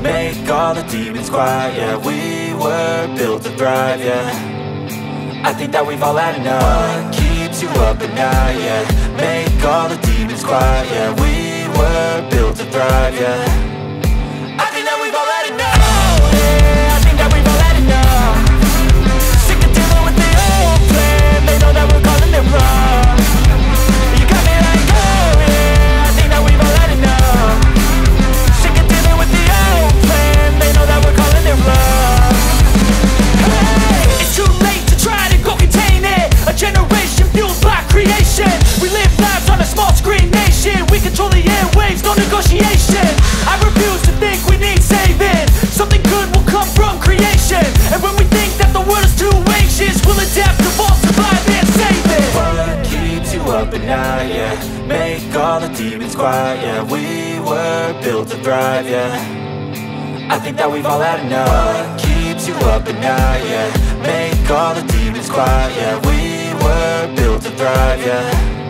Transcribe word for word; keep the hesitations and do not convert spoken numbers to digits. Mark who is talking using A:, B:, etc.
A: make all the demons quiet. Yeah, we were built to thrive, yeah. I think that we've all had enough. What keeps you up at night, yeah. Make all the demons quiet, yeah. We were built to thrive, yeah. I think that we've all had enough. Oh, yeah, I think that we've all had enough. Sick of dealing with the old plan. They know that we're calling it wrong. You got me like, oh yeah, I think that we've all had enough. Sick of dealing with the old plan. They know that we're calling it wrong. Hey, it's too late to try to go contain it. A generation fueled by creation. We live lives on a small screen nation. We control the airwaves, no negotiation. I refuse to think we need saving. Something good will come from creation. And when we think that the world is too anxious, we'll adapt, evolve, survive and save it. What keeps you up at night, yeah. Make all the demons quiet, yeah. We were built to thrive, yeah. I think that we've all had enough. What keeps you up at night, yeah. Make all the demons quiet, yeah. We were built to thrive, yeah.